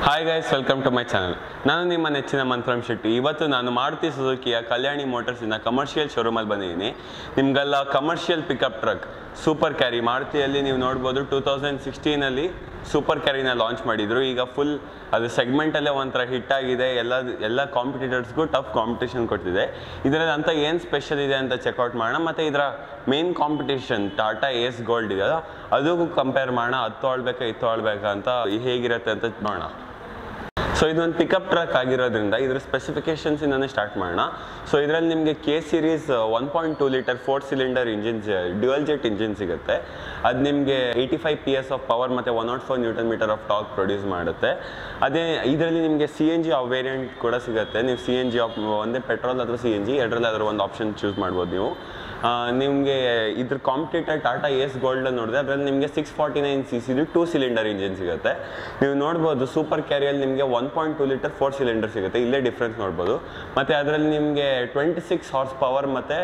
Hi guys, welcome to my channel. ನಾನು ನಿಮ್ಮ ನೆಚ್ಚಿನ ಮಂತ್ರಂ ಶೆಟ್ಟಿ. ಇವತ್ತು ನಾನು ಮಾರುತಿ ಸುಜುಕಿಯ ಕಲ್ಯಾಣಿ ಮೋಟರ್ಸಿನ ಕಮರ್ಷಿಯಲ್ ಶೋರೂಮಲ್ಲಿ ಬಂದಿದ್ದೀನಿ. ನಿಮಗೆಲ್ಲ commercial pickup truck Super Carry ಮಾರುತಿಯಲ್ಲಿ ನೀವು ನೋಡ್ಬೋದು 2016 ಸೂಪರ್ ಕ್ಯಾರಿನ ಲಾಂಚ್ ಮಾಡಿದರು. ಈಗ ಫುಲ್ ಅದು ಸೆಗ್ಮೆಂಟಲ್ಲೇ ಒಂಥರ ಹಿಟ್ ಆಗಿದೆ. ಎಲ್ಲ ಕಾಂಪಿಟೇಟರ್ಸ್ಗೂ ಟಫ್ ಕಾಂಪಿಟೇಷನ್ ಕೊಡ್ತಿದೆ. ಇದರಲ್ಲಿ ಅಂತ ಏನು ಸ್ಪೆಷಲ್ ಇದೆ ಅಂತ ಚೆಕ್ಔಟ್ ಮಾಡೋಣ. ಮತ್ತು ಇದರ main competition Tata Ace Gold ಇದೆಯಲ್ಲ, ಅದಕ್ಕೂ ಕಂಪೇರ್ ಮಾಡೋಣ. 10 ತೊಗೊಳ್ಬೇಕಾ 20 ತೊಗೊಳ್ಬೇಕಾ ಅಂತ ಹೇಗಿರುತ್ತೆ ಅಂತ ನೋಡೋಣ. ಸೊ ಇದೊಂದು ಪಿಕಪ್ ಟ್ರಕ್ ಆಗಿರೋದ್ರಿಂದ ಇದರ ಸ್ಪೆಸಿಫಿಕೇಷನ್ಸಿಂದನೇ ಸ್ಟಾರ್ಟ್ ಮಾಡೋಣ. ಸೊ ಇದರಲ್ಲಿ ನಿಮಗೆ K series 1.2 litre 4 cylinder engine dual jet engine ಸಿಗುತ್ತೆ. ಅದು ನಿಮಗೆ 85 PS ಆಫ್ ಪವರ್ ಮತ್ತು 104 newton metre of torque produce ಮಾಡುತ್ತೆ. ಅದೇ ಇದರಲ್ಲಿ ನಿಮಗೆ CNG ವೇರಿಯಂಟ್ ಕೂಡ ಸಿಗುತ್ತೆ. ನೀವು CNG ಒಂದೇ ಪೆಟ್ರೋಲ್ ಅಥವಾ CNG ಎರಡರಲ್ಲಿ ಅದರ ಒಂದು ಆಪ್ಷನ್ ಚೂಸ್ ಮಾಡ್ಬೋದು ನೀವು. ನಿಮಗೆ ಇದ್ರ ಕಾಂಪಿಟೇಟರ್ ಟಾಟಾ ಏಸ್ ಗೋಲ್ಡ್ ನೋಡಿದ್ರೆ ಅದರಲ್ಲಿ ನಿಮಗೆ 649 cc 2 ಸಿಲಿಂಡರ್ ಇಂಜಿನ್ ಸಿಗುತ್ತೆ. ನೀವು ನೋಡ್ಬೋದು ಸೂಪರ್ ಕ್ಯಾರಿಯಲ್ಲಿ ನಿಮಗೆ 1.2 ಲೀಟರ್ 4 ಸಿಲಿಂಡರ್ ಸಿಗುತ್ತೆ. ಇಲ್ಲೇ ಡಿಫ್ರೆನ್ಸ್ ನೋಡ್ಬೋದು. ಮತ್ತು ಅದರಲ್ಲಿ ನಿಮಗೆ 26 ಹಾರ್ಸ್ ಪವರ್ ಮತ್ತು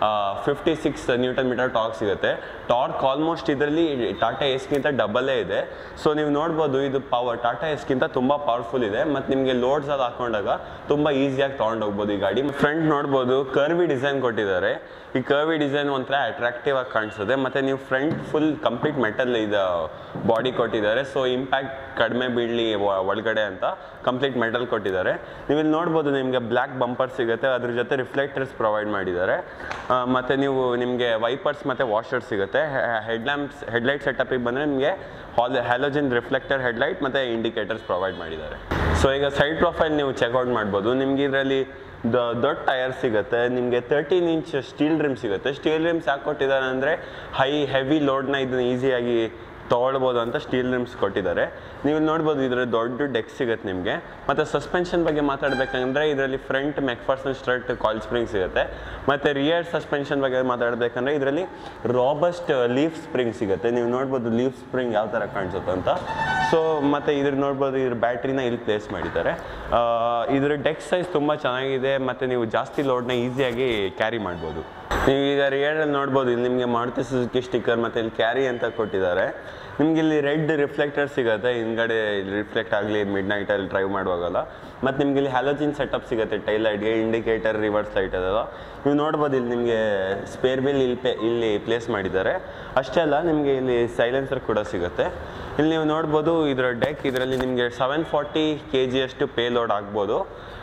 56 ನ್ಯೂಟನ್ ಮೀಟರ್ ಟಾರ್ಕ್ ಸಿಗುತ್ತೆ. ಟಾರ್ಕ್ ಆಲ್ಮೋಸ್ಟ್ ಇದರಲ್ಲಿ ಟಾಟಾ ಏಸ್ಗಿಂತ ಡಬಲ್ಲೇ ಇದೆ. ಸೊ ನೀವು ನೋಡ್ಬೋದು ಇದು ಟಾಟಾ ಏಸ್ಗಿಂತ ತುಂಬ ಪವರ್ಫುಲ್ ಇದೆ. ಮತ್ತು ನಿಮಗೆ ಲೋಡ್ಸ್ ಅದು ಹಾಕೊಂಡಾಗ ತುಂಬ ಈಸಿಯಾಗಿ ತೊಗೊಂಡೋಗ್ಬೋದು ಈ ಗಾಡಿ. ಫ್ರಂಟ್ ನೋಡ್ಬೋದು ಕರ್ವಿ ಡಿಸೈನ್ ಕೊಟ್ಟಿದ್ದಾರೆ. ಈ ಕರ್ವಿ ಡಿಸೈನ್ ಒಂಥರ ಅಟ್ರಾಕ್ಟಿವ್ ಆಗಿ ಕಾಣಿಸುತ್ತೆ. ಮತ್ತು ನೀವು ಫ್ರಂಟ್ ಫುಲ್ ಕಂಪ್ಲೀಟ್ ಮೆಟಲ್ ಇದು ಬಾಡಿ ಕೊಟ್ಟಿದ್ದಾರೆ. ಸೊ ಇಂಪ್ಯಾಕ್ಟ್ ಕಡಿಮೆ ಬೀಳಲಿ ಒಳಗಡೆ ಅಂತ ಕಂಪ್ಲೀಟ್ ಮೆಟಲ್ ಕೊಟ್ಟಿದ್ದಾರೆ. ನೀವು ಇಲ್ಲಿ ನೋಡ್ಬೋದು ನಿಮಗೆ ಬ್ಲ್ಯಾಕ್ ಬಂಪರ್ ಸಿಗುತ್ತೆ. ಅದ್ರ ಜೊತೆ ರಿಫ್ಲೆಕ್ಟರ್ಸ್ ಪ್ರೊವೈಡ್ ಮಾಡಿದ್ದಾರೆ. ಮತ್ತು ನಿಮಗೆ ವೈಪರ್ಸ್ ಮತ್ತು ವಾಷರ್ ಸಿಗುತ್ತೆ. ಹೆಡ್ಲೈಟ್ ಸೆಟಪಿಗೆ ಬಂದರೆ ನಿಮಗೆ ಹ್ಯಾಲೋಜನ್ ರಿಫ್ಲೆಕ್ಟರ್ ಹೆಡ್ಲೈಟ್ ಮತ್ತು ಇಂಡಿಕೇಟರ್ಸ್ ಪ್ರೊವೈಡ್ ಮಾಡಿದ್ದಾರೆ. ಸೊ ಈಗ ಸೈಡ್ ಪ್ರೊಫೈಲ್ ನೀವು ಚೆಕ್ಔಟ್ ಮಾಡ್ಬೋದು. ನಿಮ್ಗೆ ಇದರಲ್ಲಿ ದೊಡ್ಡ ಟೈರ್ ಸಿಗುತ್ತೆ. ನಿಮಗೆ 13 ಇಂಚ್ ಸ್ಟೀಲ್ ರಿಮ್ ಸಿಗುತ್ತೆ. ಸ್ಟೀಲ್ ರಿಮ್ಸ್ ಯಾಕೆ ಕೊಟ್ಟಿದ್ದಾರೆ ಅಂದರೆ ಹೆವಿ ಲೋಡ್ನ ಇದನ್ನು ಈಸಿಯಾಗಿ ತೊಗೊಳ್ಬೋದು ಅಂತ ಸ್ಟೀಲ್ ರಿಮ್ಸ್ ಕೊಟ್ಟಿದ್ದಾರೆ. ನೀವು ನೋಡ್ಬೋದು ಇದರಲ್ಲಿ ದೊಡ್ಡ ಡೆಕ್ ಸಿಗುತ್ತೆ ನಿಮಗೆ. ಮತ್ತು ಸಸ್ಪೆನ್ಷನ್ ಬಗ್ಗೆ ಮಾತಾಡಬೇಕಂದ್ರೆ ಇದರಲ್ಲಿ front McPherson strut coil spring ಸಿಗುತ್ತೆ. ಮತ್ತು ರಿಯರ್ ಸಸ್ಪೆನ್ಷನ್ ಬಗ್ಗೆ ಮಾತಾಡಬೇಕಂದ್ರೆ ಇದರಲ್ಲಿ ರಾಬಸ್ಟ್ ಲೀಫ್ ಸ್ಪ್ರಿಂಗ್ ಸಿಗುತ್ತೆ. ನೀವು ನೋಡ್ಬೋದು ಲೀಫ್ ಸ್ಪ್ರಿಂಗ್ ಯಾವ ಥರ ಕಾಣಿಸುತ್ತೆ ಅಂತ. ಸೊ ಮತ್ತು ಇದ್ರ ನೋಡ್ಬೋದು ಇದ್ರ ಬ್ಯಾಟ್ರಿನ ಇಲ್ಲಿ ಪ್ಲೇಸ್ ಮಾಡಿದ್ದಾರೆ. ಇದರ ಡೆಕ್ ಸೈಜ್ ತುಂಬ ಚೆನ್ನಾಗಿದೆ. ಮತ್ತು ನೀವು ಜಾಸ್ತಿ ಲೋಡ್ನ ಈಸಿಯಾಗಿ ಕ್ಯಾರಿ ಮಾಡ್ಬೋದು. ನೀವು ಈಗ ರಿಯರಲ್ಲಿ ನೋಡ್ಬೋದು ಇಲ್ಲಿ ನಿಮಗೆ ಮಾರುತಿ ಸುಜುಕಿ ಸ್ಟಿಕ್ಕರ್ ಮತ್ತು ಇಲ್ಲಿ ಕ್ಯಾರಿ ಅಂತ ಕೊಟ್ಟಿದ್ದಾರೆ. ನಿಮ್ಗೆ ಇಲ್ಲಿ ರೆಡ್ ರಿಫ್ಲೆಕ್ಟರ್ ಸಿಗುತ್ತೆ. ಹಿಂದ್ಗಡೆ ರಿಫ್ಲೆಕ್ಟ್ ಆಗಲಿ ಮಿಡ್ ನೈಟಲ್ಲಿ ಡ್ರೈವ್ ಮಾಡುವಾಗಲ್ಲ. ಮತ್ತು ನಿಮ್ಗೆ ಇಲ್ಲಿ ಹ್ಯಾಲೋಜಿನ್ ಸೆಟಪ್ ಸಿಗುತ್ತೆ. ಟೈಲ್ ಲೈಟ್ಗೆ ಇಂಡಿಕೇಟರ್ ರಿವರ್ಸ್ ಲೈಟ್ ಅದಲ್ಲ. ನೀವು ನೋಡ್ಬೋದು ಇಲ್ಲಿ ನಿಮಗೆ ಸ್ಪೇರ್ ಬಿಲ್ ಇಲ್ಲಿ ಪ್ಲೇಸ್ ಮಾಡಿದ್ದಾರೆ. ಅಷ್ಟೇ ಅಲ್ಲ, ನಿಮಗೆ ಇಲ್ಲಿ ಸೈಲೆನ್ಸರ್ ಕೂಡ ಸಿಗುತ್ತೆ. ಇಲ್ಲಿ ನೀವು ನೋಡ್ಬೋದು ಇದರ ಡೆಕ್. ಇದರಲ್ಲಿ ನಿಮಗೆ 740 kg ಅಷ್ಟು ಪೇ ಲೋಡ್ ಆಗ್ಬೋದು.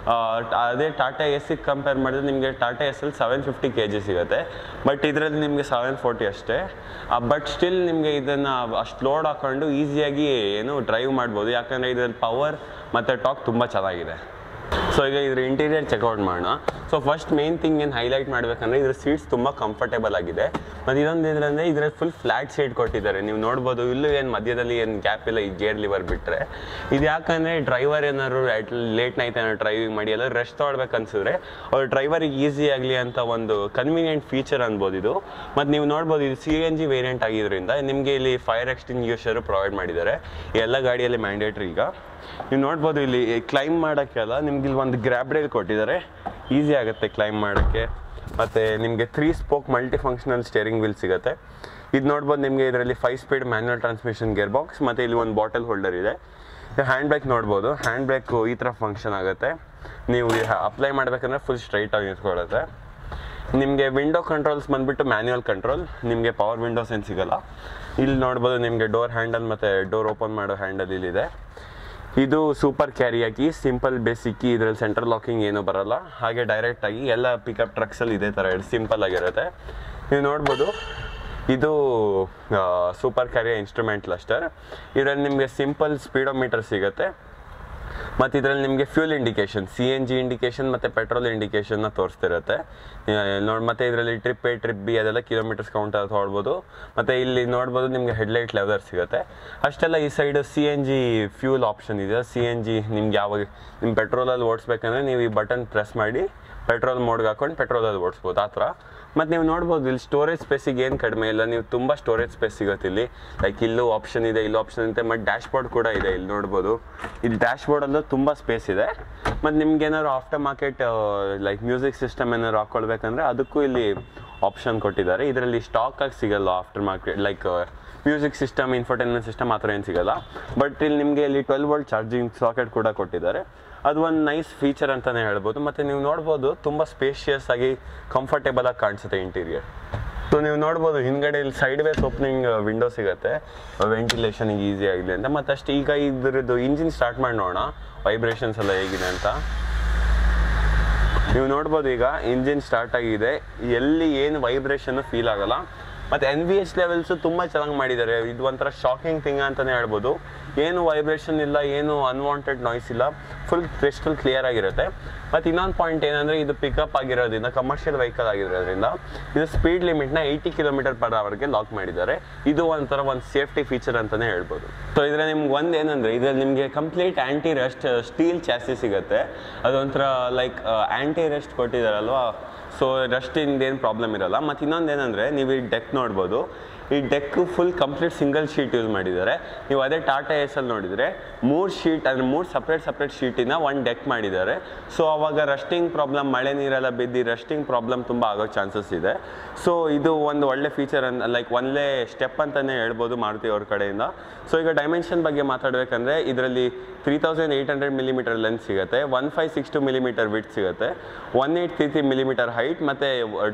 ಅದೇ ಟಾಟಾ ಎಸ್ಸಿಗೆ ಕಂಪೇರ್ ಮಾಡಿದ್ರೆ ನಿಮಗೆ ಟಾಟಾ ಎಸ್ಸಲ್ಲಿ 750 kg ಸಿಗುತ್ತೆ. ಬಟ್ ಇದರಲ್ಲಿ ನಿಮಗೆ 740 ಅಷ್ಟೇ. ಬಟ್ ಸ್ಟಿಲ್ ನಿಮಗೆ ಇದನ್ನು ಅಷ್ಟು ಲೋಡ್ ಹಾಕೊಂಡು ಈಸಿಯಾಗಿ ಡ್ರೈವ್ ಮಾಡ್ಬೋದು. ಯಾಕಂದರೆ ಇದರಲ್ಲಿ ಪವರ್ ಮತ್ತು ಟಾಕ್ ತುಂಬ ಚೆನ್ನಾಗಿದೆ. ಸೊ ಈಗ ಇದ್ರ ಇಂಟೀರಿಯರ್ ಚೆಕ್ಔಟ್ ಮಾಡೋಣ. ಸೊ ಫಸ್ಟ್ ಮೇನ್ ಥಿಂಗ್ ಏನು ಹೈಲೈಟ್ ಮಾಡಬೇಕಂದ್ರೆ ಇದ್ರ ಸೀಟ್ಸ್ ತುಂಬ ಕಂಫರ್ಟೇಬಲ್ ಆಗಿದೆ. ಮತ್ತು ಇದೊಂದು ಇದರಂದರೆ ಇದರಲ್ಲಿ ಫುಲ್ ಫ್ಲ್ಯಾಟ್ ಸೀಟ್ ಕೊಟ್ಟಿದ್ದಾರೆ. ನೀವು ನೋಡ್ಬೋದು ಇಲ್ಲೂ ಏನು ಮಧ್ಯದಲ್ಲಿ ಏನು ಗ್ಯಾಪ್ ಇಲ್ಲ ಈ ಗೇರ್ ಲಿವರ್ ಬಿಟ್ಟರೆ. ಇದು ಯಾಕಂದರೆ ಡ್ರೈವರ್ ಏನಾದ್ರು ಲೇಟ್ ನೈಟ್ ಏನಾದ್ರು ಡ್ರೈವಿಂಗ್ ಮಾಡಿ ಎಲ್ಲ ರೆಸ್ಟ್ ತೊಗೊಳ್ಬೇಕು ಅನ್ಸಿದ್ರೆ ಅವ್ರು ಡ್ರೈವರಿಗೆ ಈಸಿ ಆಗಲಿ ಅಂತ ಒಂದು ಕನ್ವೀನಿಯೆಂಟ್ ಫೀಚರ್ ಅನ್ಬೋದು ಇದು. ಮತ್ತು ನೀವು ನೋಡ್ಬೋದು ಇದು CNG ವೇರಿಯಂಟ್ ಆಗಿದ್ದರಿಂದ ನಿಮಗೆ ಇಲ್ಲಿ ಫೈರ್ ಎಕ್ಸ್ಟಿಂಗ್ಯೂಷರು ಪ್ರೊವೈಡ್ ಮಾಡಿದ್ದಾರೆ. ಎಲ್ಲ ಗಾಡಿಯಲ್ಲಿ ಮ್ಯಾಂಡೇಟ್ರಿ. ಈಗ ನೀವು ನೋಡ್ಬೋದು ಇಲ್ಲಿ ಕ್ಲೈಮ್ ಮಾಡೋಕ್ಕೆಲ್ಲ ನಿಮ್ಗೆ ಇಲ್ಲಿ ಒಂದು ಗ್ರ್ಯಾಬ್ ರೈಲ್ ಕೊಟ್ಟಿದ್ದಾರೆ. ಈಸಿ ಆಗುತ್ತೆ ಕ್ಲೈಮ್ ಮಾಡೋಕ್ಕೆ. ಮತ್ತು ನಿಮಗೆ 3 spoke multi functional steering wheel ಸಿಗುತ್ತೆ. ಇದು ನೋಡ್ಬೋದು ನಿಮಗೆ ಇದರಲ್ಲಿ 5 speed manual transmission gear box. ಮತ್ತು ಇಲ್ಲಿ ಒಂದು ಬಾಟಲ್ ಹೋಲ್ಡರ್ ಇದೆ. ಹ್ಯಾಂಡ್ ಬ್ರೇಕ್ ನೋಡ್ಬೋದು. ಹ್ಯಾಂಡ್ ಬ್ರೇಕು ಈ ಥರ ಫಂಕ್ಷನ್ ಆಗುತ್ತೆ. ನೀವು ಅಪ್ಲೈ ಮಾಡಬೇಕಂದ್ರೆ ಫುಲ್ ಸ್ಟ್ರೈಟಾಗಿ ನಿಂತ್ಕೊಳ್ಳುತ್ತೆ. ನಿಮಗೆ ವಿಂಡೋ ಕಂಟ್ರೋಲ್ಸ್ ಬಂದುಬಿಟ್ಟು ಮ್ಯಾನ್ಯುವಲ್ ಕಂಟ್ರೋಲ್. ನಿಮಗೆ ಪವರ್ ವಿಂಡೋಸ್ ಏನು ಸಿಗೋಲ್ಲ. ಇಲ್ಲಿ ನೋಡ್ಬೋದು ನಿಮಗೆ ಡೋರ್ ಹ್ಯಾಂಡಲ್ ಮತ್ತು ಡೋರ್ ಓಪನ್ ಮಾಡೋ ಹ್ಯಾಂಡಲ್ ಇಲ್ಲಿದೆ. ಇದು ಸೂಪರ್ ಕ್ಯಾರಿಯಾಗಿ ಸಿಂಪಲ್ ಬೇಸಿಕ್ ಕೀ. ಇದರಲ್ಲಿ ಸೆಂಟ್ರಲ್ ಲಾಕಿಂಗ್ ಏನೂ ಬರೋಲ್ಲ. ಹಾಗೆ ಡೈರೆಕ್ಟಾಗಿ ಎಲ್ಲ ಪಿಕಪ್ ಟ್ರಕ್ಸಲ್ಲಿ ಇದೇ ಥರ ಸಿಂಪಲ್ ಆಗಿರುತ್ತೆ. ನೀವು ನೋಡ್ಬೋದು ಇದು ಸೂಪರ್ ಕ್ಯಾರಿಯ ಇನ್ಸ್ಟ್ರೂಮೆಂಟ್ ಕ್ಲಸ್ಟರ್. ಇದರಲ್ಲಿ ನಿಮಗೆ ಸಿಂಪಲ್ ಸ್ಪೀಡೋಮೀಟರ್ ಸಿಗುತ್ತೆ. ಮತ್ತು ಇದರಲ್ಲಿ ನಿಮಗೆ ಫ್ಯೂಲ್ ಇಂಡಿಕೇಷನ್, CNG ಇಂಡಿಕೇಷನ್ ಮತ್ತು ಪೆಟ್ರೋಲ್ ಇಂಡಿಕೇಷನ್ನ ತೋರಿಸ್ತಿರುತ್ತೆ. ಮತ್ತು ಇದರಲ್ಲಿ ಟ್ರಿಪ್ A ಟ್ರಿಪ್ B ಅದೆಲ್ಲ ಕಿಲೋಮೀಟರ್ಸ್ ಕೌಂಟ್ ಅದು ನೋಡ್ಬೋದು. ಮತ್ತು ಇಲ್ಲಿ ನೋಡ್ಬೋದು ನಿಮಗೆ ಹೆಡ್ಲೈಟ್ ಲೆದರ್ ಸಿಗುತ್ತೆ. ಅಷ್ಟೆಲ್ಲ ಈ ಸೈಡು CNG ಫ್ಯೂಲ್ ಆಪ್ಷನ್ ಇದೆ. CNG ನಿಮ್ಗೆ ಯಾವಾಗ ನಿಮ್ಮ ಪೆಟ್ರೋಲಲ್ಲಿ ಓಡಿಸ್ಬೇಕಂದ್ರೆ ನೀವು ಈ ಬಟನ್ ಪ್ರೆಸ್ ಮಾಡಿ ಪೆಟ್ರೋಲ್ ಮೋಡ್ಗೆ ಹಾಕೊಂಡು ಪೆಟ್ರೋಲಲ್ಲಿ ಓಡಿಸ್ಬೋದು ಆ ಥರ. ಮತ್ತು ನೀವು ನೋಡ್ಬೋದು ಇಲ್ಲಿ ಸ್ಟೋರೇಜ್ ಸ್ಪೇಸಿಗೆ ಏನು ಕಡಿಮೆ ಇಲ್ಲ. ನೀವು ತುಂಬ ಸ್ಟೋರೇಜ್ ಸ್ಪೇಸ್ ಸಿಗುತ್ತೆ ಇಲ್ಲಿ. ಲೈಕ್ ಇಲ್ಲೂ ಆಪ್ಷನ್ ಇದೆ, ಇಲ್ಲೂ ಆಪ್ಷನ್ ಇದೆ. ಮತ್ತು ಡ್ಯಾಶ್ ಬೋರ್ಡ್ ಕೂಡ ಇದೆ. ಇಲ್ಲಿ ನೋಡ್ಬೋದು ಇಲ್ಲಿ ಡ್ಯಾಶ್ ಬೋರ್ಡಲ್ಲೂ ತುಂಬ ಸ್ಪೇಸ್ ಇದೆ. ಮತ್ತು ನಿಮ್ಗೆ ಏನಾದ್ರು aftermarket like music system ಏನಾದ್ರು ಹಾಕ್ಕೊಳ್ಬೇಕಂದ್ರೆ ಅದಕ್ಕೂ ಇಲ್ಲಿ ಆಪ್ಷನ್ ಕೊಟ್ಟಿದ್ದಾರೆ. ಇದರಲ್ಲಿ ಸ್ಟಾಕಾಗಿ ಸಿಗಲ್ಲ aftermarket, like music system, infotainment system ಆ ಥರ ಏನು ಸಿಗಲ್ಲ. ಬಟ್ ಇಲ್ಲಿ 12 ವೋಲ್ಟ್ ಚಾರ್ಜಿಂಗ್ ಸಾಕೆಟ್ ಕೂಡ ಕೊಟ್ಟಿದ್ದಾರೆ. ಅದು ಒಂದು ನೈಸ್ ಫೀಚರ್ ಅಂತಲೇ ಹೇಳ್ಬೋದು. ಮತ್ತು ನೀವು ನೋಡ್ಬೋದು ತುಂಬ ಸ್ಪೇಷಿಯಸ್ ಆಗಿ ಕಂಫರ್ಟೇಬಲ್ ಆಗಿ ಕಾಣಿಸುತ್ತೆ ಇಂಟೀರಿಯರ್. ಸೊ ನೀವು ನೋಡ್ಬೋದು ಹಿಂದ್ಗಡೆ ಇಲ್ಲಿ ಸೈಡ್ ವೇಸ್ ಓಪನಿಂಗ್ ವಿಂಡೋ ಸಿಗುತ್ತೆ, ವೆಂಟಿಲೇಷನಿಗೆ ಈಸಿ ಆಗಲಿ ಅಂತ. ಮತ್ತಷ್ಟು ಈಗ ಇದ್ರದ್ದು ಇಂಜಿನ್ ಸ್ಟಾರ್ಟ್ ಮಾಡಿ ನೋಡೋಣ ವೈಬ್ರೇಷನ್ಸ್ ಎಲ್ಲ ಹೇಗಿದೆ ಅಂತ. ನೀವು ನೋಡ್ಬೋದು ಈಗ ಇಂಜಿನ್ ಸ್ಟಾರ್ಟ್ ಆಗಿದೆ, ಎಲ್ಲಿ ಏನು ವೈಬ್ರೇಷನ್ನು ಫೀಲ್ ಆಗಲ್ಲ. ಮತ್ತು NVH ಲೆವೆಲ್ಸು ತುಂಬ ಚೆನ್ನಾಗಿ ಮಾಡಿದ್ದಾರೆ. ಇದು ಒಂಥರ ಶಾಕಿಂಗ್ ಥಿಂಗ್ ಅಂತಲೇ ಹೇಳ್ಬೋದು. ಏನು ವೈಬ್ರೇಷನ್ ಇಲ್ಲ, ಏನು ಅನ್ವಾಂಟೆಡ್ ನಾಯ್ಸ್ ಇಲ್ಲ, ಫುಲ್ ಕ್ರಿಸ್ಟಲ್ ಕ್ಲಿಯರ್ ಆಗಿರುತ್ತೆ. ಮತ್ತು ಇನ್ನೊಂದು ಪಾಯಿಂಟ್ ಏನಂದರೆ ಇದು ಪಿಕಪ್ ಆಗಿರೋದ್ರಿಂದ, ಕಮರ್ಷಿಯಲ್ ವೆಹಿಕಲ್ ಆಗಿರೋದ್ರಿಂದ ಇದು ಸ್ಪೀಡ್ ಲಿಮಿಟ್ನ 80 km/hಗೆ ಲಾಕ್ ಮಾಡಿದ್ದಾರೆ. ಇದು ಒಂಥರ ಒಂದು ಸೇಫ್ಟಿ ಫೀಚರ್ ಅಂತಲೇ ಹೇಳ್ಬೋದು. ಸೊ ಇದರಲ್ಲಿ ನಿಮ್ಗೆ ಒಂದು ಏನಂದರೆ, ಇದರಲ್ಲಿ ನಿಮಗೆ complete anti rust steel chassis ಸಿಗುತ್ತೆ. ಅದೊಂಥರ ಲೈಕ್ ಆ್ಯಂಟಿ ರಸ್ಟ್ ಕೊಟ್ಟಿದ್ದಾರಲ್ವ, ಸೊ ರಸ್ಟಿಂದ ಏನು ಪ್ರಾಬ್ಲಮ್ ಇರೋಲ್ಲ. ಮತ್ತು ಇನ್ನೊಂದು ಏನಂದರೆ, ನೀವು ಈ ಡೆಕ್ ನೋಡ್ಬೋದು, ಈ deck full complete single sheet use ಮಾಡಿದ್ದಾರೆ. ನೀವು ಅದೇ ಟಾಟಾ ಏಸಲ್ಲಿ ನೋಡಿದರೆ 3 ಶೀಟ್, ಅಂದರೆ 3 ಸಪ್ರೇಟ್ ಶೀಟಿನ ಒಂದು ಡೆಕ್ ಮಾಡಿದ್ದಾರೆ. ಸೊ ಅವಾಗ ರಸ್ಟಿಂಗ್ ಪ್ರಾಬ್ಲಮ್, ಮಳೆ ನೀರೆಲ್ಲ ಬಿದ್ದು ರಸ್ಟಿಂಗ್ ಪ್ರಾಬ್ಲಮ್ ತುಂಬ ಆಗೋ ಚಾನ್ಸಸ್ ಇದೆ. ಸೊ ಇದು ಒಂದು ಒಳ್ಳೆ ಫೀಚರ್ ಲೈಕ್ ಒಳ್ಳೆ ಸ್ಟೆಪ್ ಅಂತಲೇ ಹೇಳ್ಬೋದು ಮಾರುತಿ ಅವ್ರ ಕಡೆಯಿಂದ. ಸೊ ಈಗ ಡೈಮೆನ್ಷನ್ ಬಗ್ಗೆ ಮಾತಾಡಬೇಕಂದ್ರೆ, ಇದರಲ್ಲಿ 3800 mm ಲೆಂತ್ ಸಿಗುತ್ತೆ, 1562 mm ವಿಡ್ತ್ ಸಿಗುತ್ತೆ, 1833 mm ಹೈಟ್, ಮತ್ತು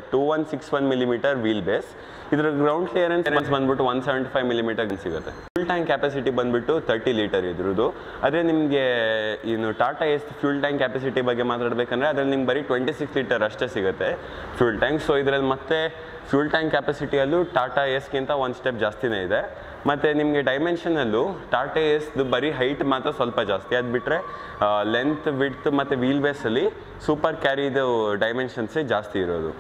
2161 mm ವೀಲ್ ಬೇಸ್. ಇದರ ಗ್ರೌಂಡ್ ಕ್ಲಿಯರೆನ್ಸ್ ಬಂದ್ಬಿಟ್ಟು 175 mm ಸಿಗುತ್ತೆ. ಫ್ಯೂಲ್ ಟ್ಯಾಂಕ್ ಕ್ಯಾಪಾಸಿಟಿ ಬಂದ್ಬಿಟ್ಟು 30 ಲೀಟರ್ ಇದ್ರದ್ದು. ಅದೇ ನಿಮಗೆ ಇನ್ನು Tata Ace fuel tank capacity ಬಗ್ಗೆ ಮಾತಾಡಬೇಕಂದ್ರೆ, ಅದರಲ್ಲಿ ನಿಮ್ಗೆ ಬರೀ 26 ಲೀಟರ್ ಅಷ್ಟೇ ಸಿಗುತ್ತೆ ಫ್ಯೂಲ್ ಟ್ಯಾಂಕ್. ಸೊ ಇದರಲ್ಲಿ ಮತ್ತೆ ಫ್ಯೂಲ್ ಟ್ಯಾಂಕ್ ಕ್ಯಾಪಾಸಿಟಿಯಲ್ಲೂ ಟಾಟಾ ಏಸ್ಗಿಂತ ಒಂದು ಸ್ಟೆಪ್ ಜಾಸ್ತಿನೇ ಇದೆ. ಮತ್ತು ನಿಮಗೆ ಡೈಮೆನ್ಷನಲ್ಲೂ ಟಾಟಾ ಏಸ್ದು ಬರೀ ಹೈಟ್ ಮಾತ್ರ ಸ್ವಲ್ಪ ಜಾಸ್ತಿ, ಅದು ಬಿಟ್ಟರೆ ಲೆಂತ್, ವಿಡ್ತ್ ಮತ್ತು ವೀಲ್ ಬೇಸಲ್ಲಿ ಸೂಪರ್ ಕ್ಯಾರಿದು ಡೈಮೆನ್ಷನ್ಸೇ ಜಾಸ್ತಿ ಇರೋದು.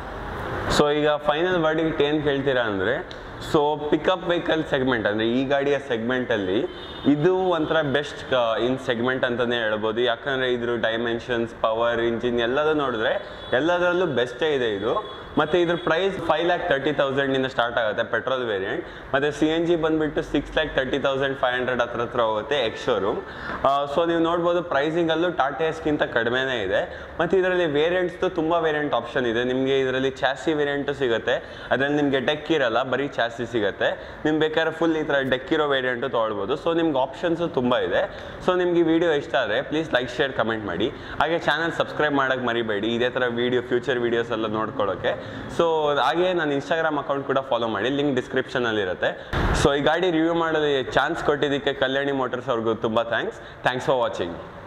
ಸೊ ಈಗ ಫೈನಲ್ ವರ್ಡಿಕ್ಟ್ ಏನು ಕೇಳ್ತೀರಾ ಅಂದರೆ, ಸೊ ಪಿಕಪ್ ವೆಹಿಕಲ್ ಸೆಗ್ಮೆಂಟ್, ಅಂದರೆ ಈ ಗಾಡಿಯ ಸೆಗ್ಮೆಂಟಲ್ಲಿ ಇದು ಒಂಥರ ಬೆಸ್ಟ್ ಇನ್ ಸೆಗ್ಮೆಂಟ್ ಅಂತಲೇ ಹೇಳ್ಬೋದು. ಯಾಕಂದರೆ ಇದ್ರ ಡೈಮೆನ್ಷನ್ಸ್, ಪವರ್, ಇಂಜಿನ್ ಎಲ್ಲದೂ ನೋಡಿದ್ರೆ ಎಲ್ಲದರಲ್ಲೂ ಬೆಸ್ಟೇ ಇದೆ ಇದು. ಮತ್ತು ಇದ್ರ ಪ್ರೈಸ್ 5,30,000 ಸ್ಟಾರ್ಟ್ ಆಗುತ್ತೆ ಪೆಟ್ರೋಲ್ ವೇರಿಯಂಟ್. ಮತ್ತು CNG ಬಂದುಬಿಟ್ಟು 6,30,500 ಹತ್ರ ಹೋಗುತ್ತೆ ಎಕ್ಸ್ ಶೋರೂಮ್. ಸೊ ನೀವು ನೋಡ್ಬೋದು ಪ್ರೈಸಿಂಗಲ್ಲೂ ಟಾಟಾ ಏಸ್ಗಿಂತ ಕಡಿಮೆನೇ ಇದೆ. ಮತ್ತು ಇದರಲ್ಲಿ ವೇರಿಯಂಟ್ಸ್ದು ತುಂಬ ವೇರಿಯಂಟ್ ಆಪ್ಷನ್ ಇದೆ. ನಿಮಗೆ ಇದರಲ್ಲಿ ಚಾಸಿ ವೇರಿಯಂಟು ಸಿಗುತ್ತೆ, ಅದರಲ್ಲಿ ನಿಮಗೆ ಡೆಕ್ ಇರಲ್ಲ, ಬರೀ ಚಾಸಿ ಸಿಗುತ್ತೆ. ನಿಮ್ಗೆ ಬೇಕಾದ್ರೆ ಫುಲ್ ಈ ಥರ ಡೆಕ್ ಇರೋ ವೇರಿಯಂಟು ತೊಗೊಳ್ಬೋದು. ಸೊ ನಿಮ್ಗೆ ಆಪ್ಷನ್ಸು ತುಂಬ ಇದೆ. ಸೊ ನಿಮ್ಗೆ ಈ ವಿಡಿಯೋ ಇಷ್ಟ ಆದರೆ ಪ್ಲೀಸ್ ಲೈಕ್, ಶೇರ್, ಕಮೆಂಟ್ ಮಾಡಿ. ಹಾಗೆ ಚಾನಲ್ ಸಬ್ಸ್ಕ್ರೈಬ್ ಮಾಡೋಕ್ಕೆ ಮರಿಬೇಡಿ, ಇದೇ ಥರ ಫ್ಯೂಚರ್ ವೀಡಿಯೋಸ್ ಎಲ್ಲ ನೋಡ್ಕೊಳ್ಳೋಕ್ಕೆ. ಸೊ ಹಾಗೆ ನನ್ನ ಇನ್ಸ್ಟಾಗ್ರಾಮ್ ಅಕೌಂಟ್ ಕೂಡ ಫಾಲೋ ಮಾಡಿ, ಲಿಂಕ್ ಡಿಸ್ಕ್ರಿಪ್ಷನಲ್ಲಿ ಇರುತ್ತೆ. ಸೊ ಈ ಗಾಡಿ ರಿವ್ಯೂ ಮಾಡೋದು ಚಾನ್ಸ್ ಕೊಟ್ಟಿದ್ದಕ್ಕೆ ಕಲ್ಯಾಣಿ ಮೋಟರ್ಸ್ ಅವ್ರಿಗೂ ತುಂಬ ಥ್ಯಾಂಕ್ಸ್ ಫಾರ್ ವಾಚಿಂಗ್.